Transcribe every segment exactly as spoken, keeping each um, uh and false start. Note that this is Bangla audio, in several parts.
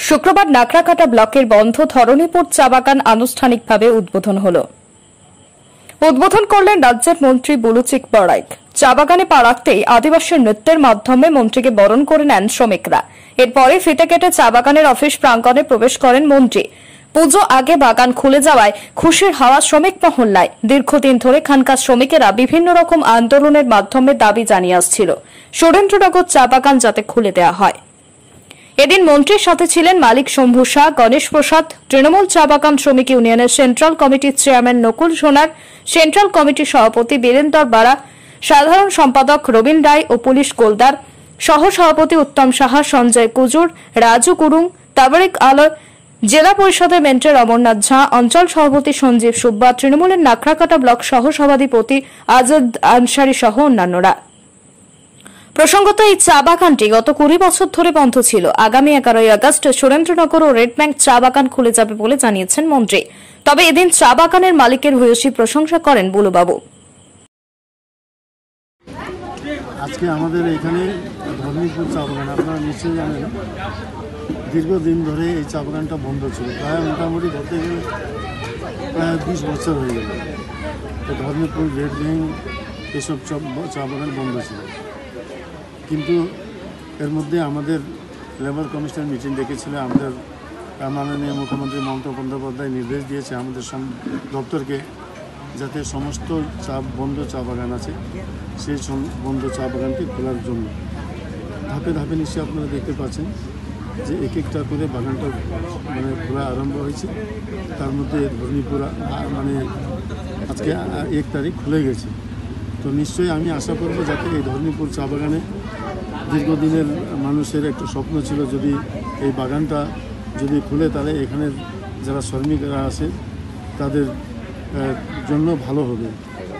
শুক্রবার নাকড়াকাটা ব্লকের বন্ধ ধরণীপুর চা বাগান আনুষ্ঠানিকভাবে উদ্বোধন হল। উদ্বোধন করলেন রাজ্যের মন্ত্রী বুলুচিক বড়াইক। চা বাগানে পা রাখতেই আদিবাসী নৃত্যের মাধ্যমে মন্ত্রীকে বরণ করে নেন শ্রমিকরা। এরপরে ফিতে কেটে চা বাগানের অফিস প্রাঙ্গণে প্রবেশ করেন মন্ত্রী। পুজো আগে বাগান খুলে যাওয়ায় খুশির হাওয়া শ্রমিক মহল্লায়। দীর্ঘদিন ধরে খানকার শ্রমিকেরা বিভিন্ন রকম আন্দোলনের মাধ্যমে দাবি জানিয়ে আসছিল সুরেন্দ্রনগর চা বাগান যাতে খুলে দেওয়া হয়। এদিন মন্ত্রীর সাথে ছিলেন মালিক শম্ভু শাহ, গণেশ প্রসাদ, তৃণমূল চা বাগান শ্রমিক ইউনিয়নের সেন্ট্রাল কমিটির চেয়ারম্যান নকুল সোনার, সেন্ট্রাল কমিটির সভাপতি বীরেন্দর বারা, সাধারণ সম্পাদক রবীন রায় ও পুলিশ গোলদার, সহ সভাপতি উত্তম সাহা, সঞ্জয় কুজুর, রাজু কুরুং, তাবারিক আলয়, জেলা পরিষদের মেন্টর অমরনাথ ঝা, অঞ্চল সভাপতি সঞ্জীব সুব্বা, তৃণমূলের নাকড়াকাটা ব্লক সহ সভাধিপতি আজাদ আনসারি সহ অন্যান্যরা। প্রসঙ্গত, এই চা বাগানটি গত কুড়ি বছর ধরে বন্ধ ছিল। আগামী এগারোই আগস্ট সুরেন্দ্রনগর ও রেড ব্যাংক চা বাগান খুলে যাবে বলে জানিয়েছেন মন্ত্রী। তবে এদিন চা বাগানের মালিকের ভূয়সী প্রশংসা করেন বুলুবাবু। আজকে আমাদের এখানে ধরণীপুর চা বাগান, আপনারা নিশ্চয়ই জানেন, দীর্ঘদিন ধরে এই চা বাগানটা বন্ধ ছিল। প্রায় মোটামুটি ধরতে গেলে প্রায় বিশ বছর হয়ে গেল। তো ধরণীপুর, রেড ব্যাংক এসব চা বাগান বন্ধ ছিল। কিন্তু এর মধ্যে আমাদের লেবার কমিশনের মিটিং ডেকেছিল। আমাদের মাননীয় মুখ্যমন্ত্রী মমতা বন্দ্যোপাধ্যায় নির্দেশ দিয়েছে আমাদের দপ্তরকে, যাতে সমস্ত চা বন্ধ চা বাগান আছে সেই বন্ধ চা বাগানটি খোলার জন্য। ধাপে ধাপে নিশ্চয়ই আপনারা দেখতে পাচ্ছেন যে এক একটা করে বাগানটা মানে খোলা আরম্ভ হয়েছে। তার মধ্যে ধরণীপুর মানে আজকে এক তারিখ খুলে গেছে। তো নিশ্চয়ই আমি আশা করব যাতে এই ধরণীপুর চা বাগানে দীর্ঘদিনের মানুষের একটা স্বপ্ন ছিল, যদি এই বাগানটা যদি খুলে তাহলে এখানের যারা শ্রমিকরা আছে তাদের জন্য ভালো হবে।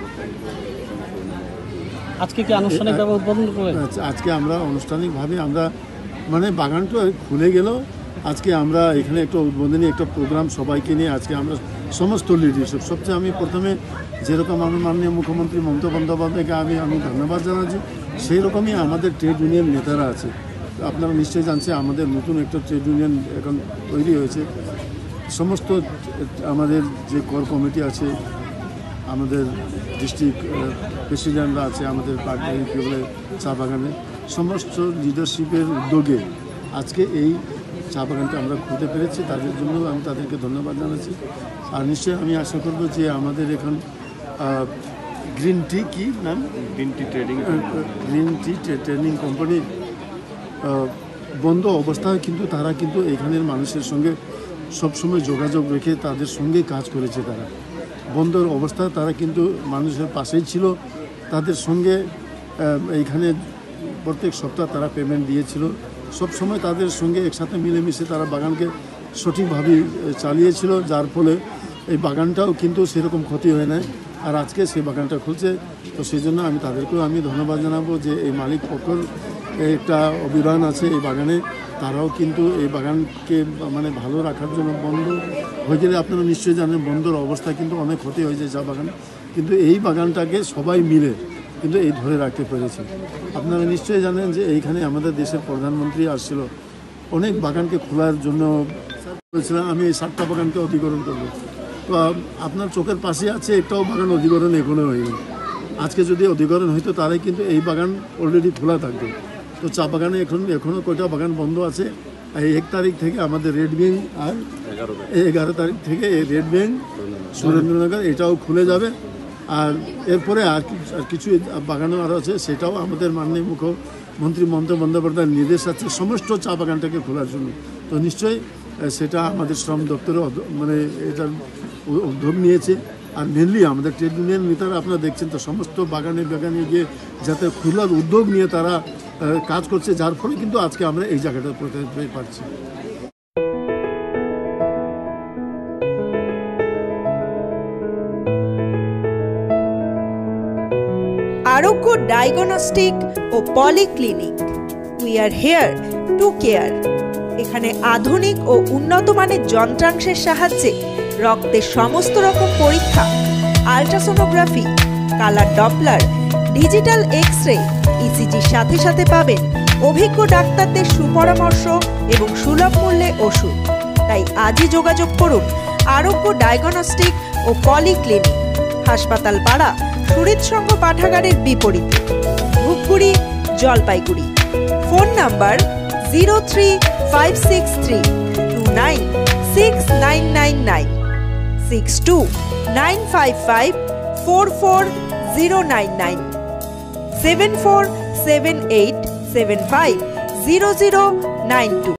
আজকে কি আনুষ্ঠানিকভাবে উদ্বোধন করলেন? আজকে আমরা আনুষ্ঠানিকভাবে আমরা মানে বাগানটা খুলে গেল। আজকে আমরা এখানে একটা উদ্বোধনী একটা প্রোগ্রাম সবাইকে নিয়ে আজকে আমরা সমস্ত লিডারশিপ, সবচেয়ে আমি প্রথমে যেরকম আমার মাননীয় মুখ্যমন্ত্রী মমতা বন্দ্যোপাধ্যায়কে আমি আমি ধন্যবাদ জানাচ্ছি, সেই রকমই আমাদের ট্রেড ইউনিয়ন নেতারা আছে। আপনারা নিশ্চয়ই জানছেন আমাদের নতুন একটা ট্রেড ইউনিয়ন এখন তৈরি হয়েছে। সমস্ত আমাদের যে কর কমিটি আছে, আমাদের ডিস্ট্রিক্ট প্রেসিডেন্টরা আছে, আমাদের পার্টি বলে চা বাগানে সমস্ত লিডারশিপের উদ্যোগে আজকে এই চা বাগানটা আমরা খুলতে পেরেছি। তাদের জন্য আমি তাদেরকে ধন্যবাদ জানাচ্ছি। আর নিশ্চয়ই আমি আশা করব যে আমাদের এখন গ্রিন টি কি নাম green tea trading green tea trading company বন্ধ অবস্থায় কিন্তু তারা কিন্তু এখানের মানুষের সঙ্গে সবসময় যোগাযোগ রেখে তাদের সঙ্গে কাজ করেছে। তারা বন্ধর অবস্থায় তারা কিন্তু মানুষের পাশেই ছিল, তাদের সঙ্গে এইখানে প্রত্যেক সপ্তাহ তারা পেমেন্ট দিয়েছিল। সব সময় তাদের সঙ্গে একসাথে মিলেমিশে তারা বাগানকে সঠিকভাবে চালিয়েছিল, যার ফলে এই বাগানটাও কিন্তু সেরকম ক্ষতি হয় না। আর আজকে সেই বাগানটা খুলছে, তো সেই জন্য আমি তাদেরকেও আমি ধন্যবাদ জানাবো যে এই মালিক পক্ষর একটা অভিযান আছে এই বাগানে। তারাও কিন্তু এই বাগানকে মানে ভালো রাখার জন্য, বন্ধ হয়ে গেলে আপনারা নিশ্চয়ই জানেন বন্ধর অবস্থা কিন্তু অনেক ক্ষতি হয়ে যায় চা বাগান, কিন্তু এই বাগানটাকে সবাই মিলে কিন্তু এই ধরে রাখতে পেরেছে। আপনারা নিশ্চয়ই জানেন যে এইখানে আমাদের দেশের প্রধানমন্ত্রী আসছিল, অনেক বাগানকে খোলার জন্য বলেছিলাম আমি এই সাতটা বাগানকে অধিগ্রহণ করবো। তো আপনার চোখের পাশে আছে একটাও বাগান অধিগ্রহণ এখনও হয়নি। আজকে যদি অধিগ্রহণ হইতো তাহলে কিন্তু এই বাগান অলরেডি খোলা থাকতো। তো চা বাগানে এখন এখনও কয়টা বাগান বন্ধ আছে। এই এক তারিখ থেকে আমাদের রেড ব্যাংক আর এগারো তারিখ থেকে এই রেড ব্যাংক সুরেন্দ্রনগর এটাও খুলে যাবে। আর এরপরে আর কিছু বাগানও আরও আছে, সেটাও আমাদের মাননীয় মুখ্যমন্ত্রী মমতা বন্দ্যোপাধ্যায়ের নির্দেশ আছে সমস্ত চা বাগানটাকে খোলার জন্য। তো নিশ্চয়ই সেটা আমাদের শ্রম দপ্তরে মানে এটার উদ্যোগ নিয়েছে। আর মেনলি আমাদের ট্রেড ইউনিয়ন নেতারা আপনারা দেখছেন তো সমস্ত বাগানে বাগানে গিয়ে যাতে খোলার উদ্যোগ নিয়ে তারা কাজ করছে, যার ফলে কিন্তু আজকে আমরা এই জায়গাটা পেতে পারছি। আরোগ্য ডায়াগনস্টিক ও polyclinic, we are here to care. এখানে আধুনিক ও উন্নত মানের যন্ত্রাংশের সাহায্যে রক্তের সমস্ত রকম পরীক্ষা, ultrasonography, colour doppler, digital X ray, ইসিজির সাথে সাথে পাবেন অভিজ্ঞ ডাক্তারদের সুপরামর্শ এবং সুলভ মূল্যে ওষুধ। তাই আজই যোগাযোগ করুন আরোগ্য ডায়াগনস্টিক ও পলিক্লিনিক, হাসপাতাল পাড়া, সুরিতসংঘ পাঠাগারের বিপরীতে, Dhupguri, Jalpaiguri. Phone number zero three five six three two nine six nine nine nine, six two nine five five four four zero nine nine, seven four seven eight seven five zero zero nine two.